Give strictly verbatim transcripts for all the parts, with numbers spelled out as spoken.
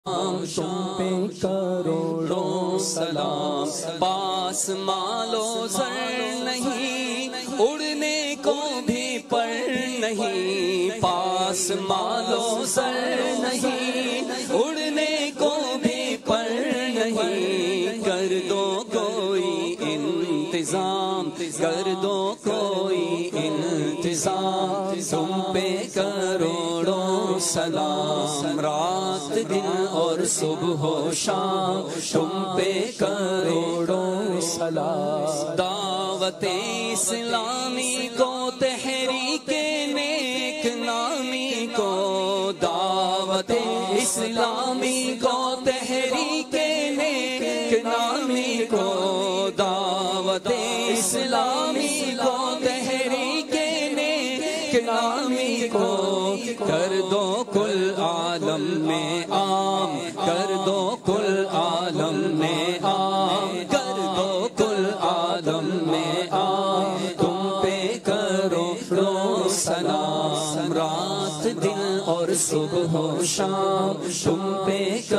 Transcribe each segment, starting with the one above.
تم پہ کروڑوں سلام، پاس مالو زر نہیں، اڑنے کو بھی پر نہیں، پاس مالو زر نہیں، اڑنے کو بھی پر نہیں، کر دو کوئی انتظام، کر دو کوئی انتظام، تم پہ کروڑوں سلام، رات دن اور صبح و شام تم پہ کروڑوں سلام، دعوت اسلامی کو تحریک نیک نامی کو، دعوت اسلامی کو تحریک نیک نامی کو، دعوت اسلامی کو تحریک نیک نامی کو، کر دو کل عالم میں عام، کر دو کل عالم میں عام، کر دو کل عالم میں عام، تم پہ کروڑوں سلام، رات دن اور صبح و شام تم پہ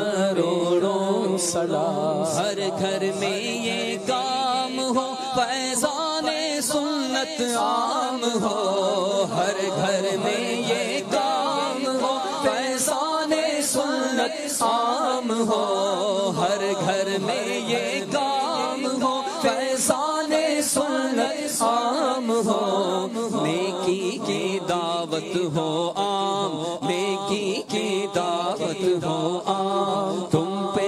کروڑوں سلام، ہر گھر میں یہ کام ہو فیضان سنت عام ہو، ہر گھر میں یہ کام ہو فیضان سنت عام ہو، ہر گھر میں یہ کام ہو فیضان سنت عام ہو، نیکی کی دعوت ہو عام، نیکی کی دعوت ہو عام، تم پہ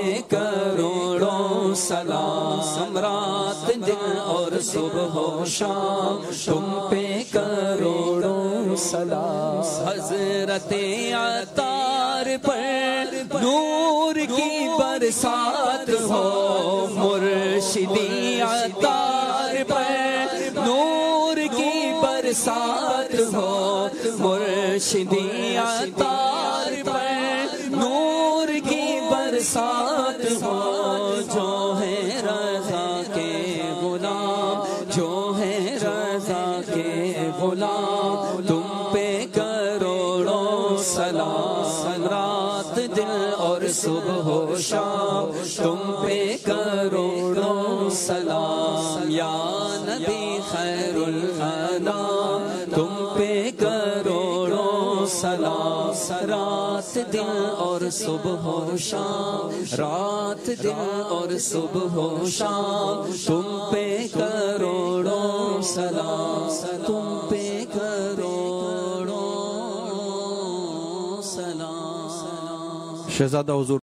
کروڑوں سلام، رات دن اور صبح و شام تم پہ کروڑوں سلام، حضرت عطار پر نور کی برسات ہو، مرشدی عطار پر نور کی برسات ہو، مرشدی عطار پر نور کی برسات ہو، جو ہے رضا کے غلام، جو ہے رضا کے غلام، تم پہ کروڑوں سلام، رات دن اور صبح و شام تم پہ کروڑوں سلام، یا نبی خیر الانام تم پہ کروڑوں سلام، رات دن اور صبح و شام، رات دن اور صبح و شام تم پہ کروڑوں سلام، تم پہ کروڑوں سلام۔ شہزادہ حضور